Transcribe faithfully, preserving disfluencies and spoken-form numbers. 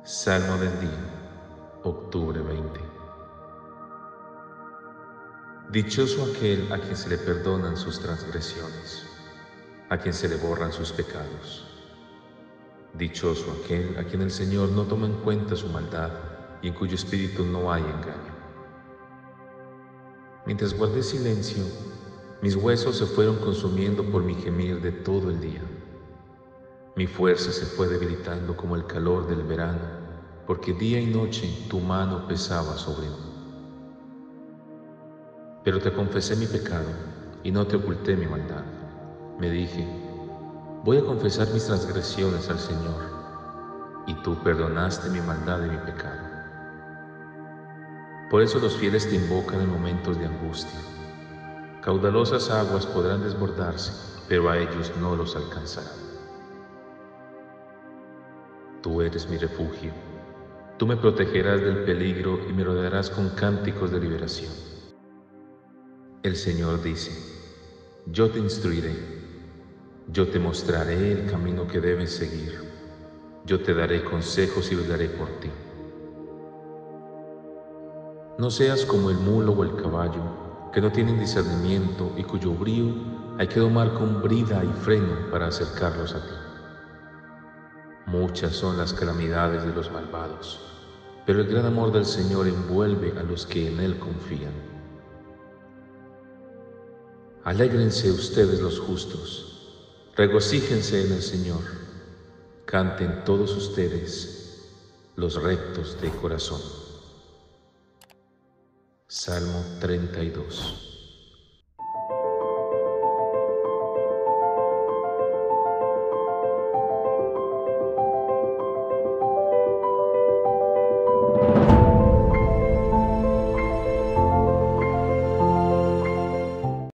Salmo del día, octubre veinte. Dichoso aquel a quien se le perdonan sus transgresiones, a quien se le borran sus pecados. Dichoso aquel a quien el Señor no toma en cuenta su maldad y en cuyo espíritu no hay engaño. Mientras guardé silencio, mis huesos se fueron consumiendo por mi gemir de todo el día. Mi fuerza se fue debilitando como el calor del verano, porque día y noche tu mano pesaba sobre mí. Pero te confesé mi pecado y no te oculté mi maldad. Me dije, voy a confesar mis transgresiones al Señor, y tú perdonaste mi maldad y mi pecado. Por eso los fieles te invocan en momentos de angustia. Caudalosas aguas podrán desbordarse, pero a ellos no los alcanzarán. Tú eres mi refugio. Tú me protegerás del peligro y me rodearás con cánticos de liberación. El Señor dice, yo te instruiré, yo te mostraré el camino que debes seguir, yo te daré consejos y velaré por ti. No seas como el mulo o el caballo, que no tienen discernimiento y cuyo brío hay que domar con brida y freno para acercarlos a ti. Muchas son las calamidades de los malvados, pero el gran amor del Señor envuelve a los que en Él confían. Alégrense ustedes los justos, regocíjense en el Señor, canten todos ustedes los rectos de corazón. Salmo treinta y dos.